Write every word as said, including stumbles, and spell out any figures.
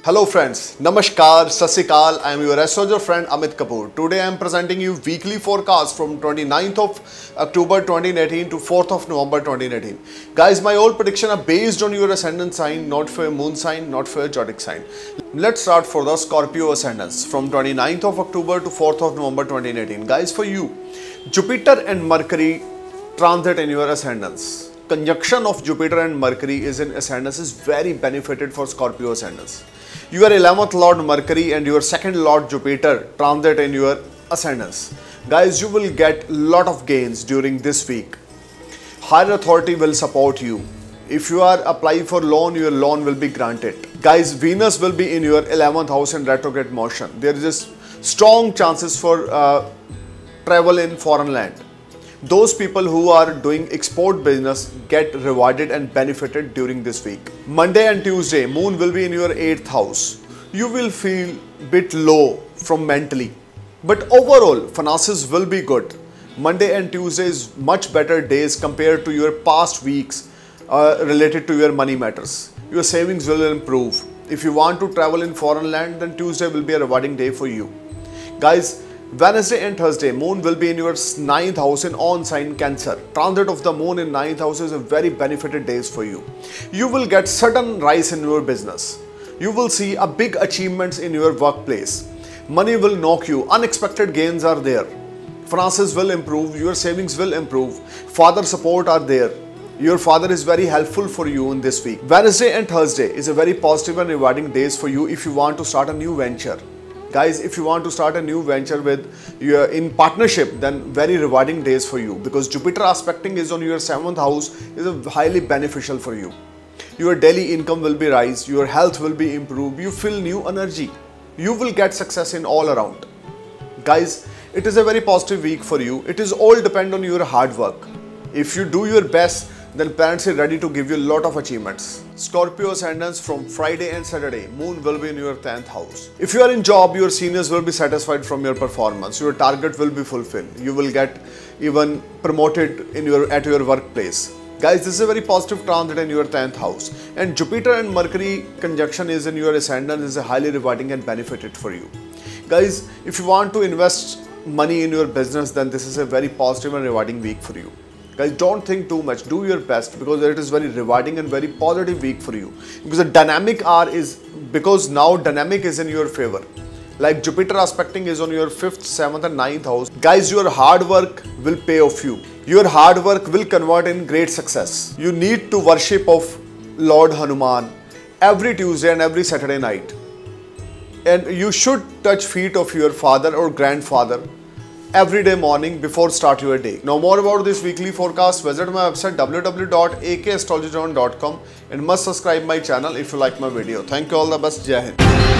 Hello friends, Namaskar, Sassikal, I am your astrologer friend Amit Kapoor. Today I am presenting you weekly forecast from twenty-ninth of October twenty eighteen to fourth of November twenty eighteen. Guys, my all prediction are based on your ascendant sign, not for your moon sign, not for your zodiac sign. Let's start for the Scorpio Ascendants from twenty-ninth of October to fourth of November twenty eighteen. Guys, for you, Jupiter and Mercury transit in your ascendants. Conjunction of Jupiter and Mercury is in ascendants is very benefited for Scorpio Ascendants. Your eleventh Lord Mercury and your second Lord Jupiter transit in your ascendants. Guys, you will get lot of gains during this week. Higher authority will support you. If you are applying for loan, your loan will be granted. Guys, Venus will be in your eleventh house in retrograde motion. There is strong chances for uh, travel in foreign land. Those people who are doing export business get rewarded and benefited during this week. Monday and Tuesday, Moon will be in your eighth house. You will feel bit low from mentally, but overall finances will be good. Monday and Tuesday is much better days compared to your past weeks uh, related to your money matters. Your savings will improve. If you want to travel in foreign land, then Tuesday will be a rewarding day for you. Guys, Wednesday and Thursday, Moon will be in your ninth house in on sign Cancer. Transit of the Moon in ninth house is a very benefited days for you. You will get sudden rise in your business. You will see a big achievements in your workplace. Money will knock you. Unexpected gains are there. Finances will improve. Your savings will improve. Father support are there. Your father is very helpful for you in this week. Wednesday and Thursday is a very positive and rewarding days for you if you want to start a new venture. Guys, if you want to start a new venture with your in partnership, then very rewarding days for you, because Jupiter aspecting is on your seventh house is a highly beneficial for you. Your daily income will be rise, your health will be improved, you feel new energy, you will get success in all around. Guys, it is a very positive week for you. It is all depend on your hard work. If you do your best, then parents are ready to give you a lot of achievements. Scorpio Ascendants from Friday and Saturday, Moon will be in your tenth house. If you are in job, your seniors will be satisfied from your performance. Your target will be fulfilled. You will get even promoted in your at your workplace. Guys, this is a very positive transit in your tenth house. And Jupiter and Mercury conjunction is in your ascendant is a highly rewarding and benefited for you. Guys, if you want to invest money in your business, then this is a very positive and rewarding week for you. Guys, don't think too much, do your best, because it is very rewarding and very positive week for you. Because the dynamic R is, because now dynamic is in your favor. Like Jupiter aspecting is on your fifth, seventh and ninth house. Guys, your hard work will pay off you. Your hard work will convert in great success. You need to worship of Lord Hanuman every Tuesday and every Saturday night. And you should touch feet of your father or grandfather every day morning before start your day. Now more about this weekly forecast, visit my website w w w dot a k astrologer dot com and must subscribe my channel if you like my video. Thank you, all the best. Jai Hind.